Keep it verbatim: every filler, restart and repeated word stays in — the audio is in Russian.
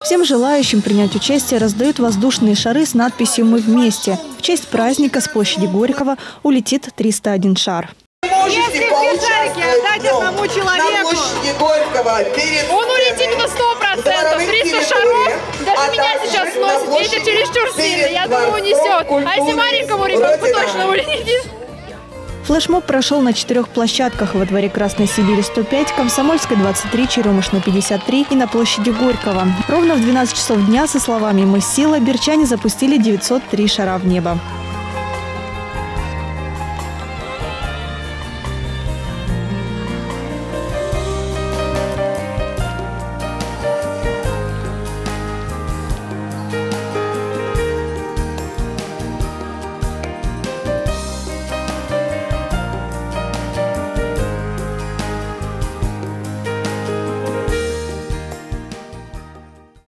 Всем желающим принять участие раздают воздушные шары с надписью «Мы вместе». В честь праздника с площади Горького улетит триста один шар. Если все шарики отдать одному человеку, он улетит на сто процентов. триста шаров, даже меня сейчас сносит. Это чересчур сильно, я думаю, унесет. А если маленькому ребенку точно улетит? Флешмоб прошел на четырех площадках: во дворе Красной Сибири сто пять, Комсомольской двадцать три, Черемушной пятьдесят три и на площади Горького. Ровно в двенадцать часов дня со словами «Мы сила» берчане запустили девятьсот три шара в небо.